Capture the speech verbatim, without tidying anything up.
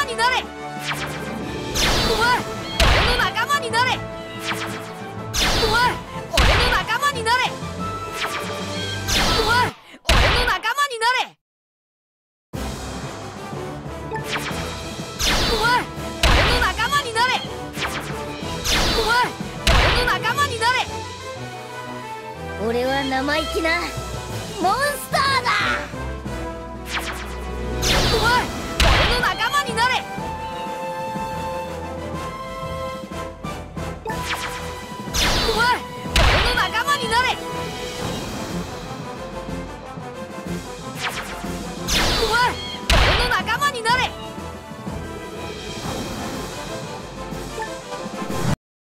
になれ。お前、俺の仲間になれ。お前、俺の仲間になれ。お前、俺の仲間になれ。お前、俺の仲間になれ。お前、俺の仲間になれ。 俺は生意気なモンスターだ。